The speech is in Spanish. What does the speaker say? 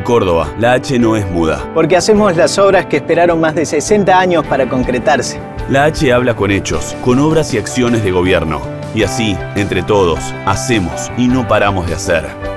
Córdoba, la H no es muda. Porque hacemos las obras que esperaron más de 60 años para concretarse. La H habla con hechos, con obras y acciones de gobierno. Y así, entre todos, hacemos y no paramos de hacer.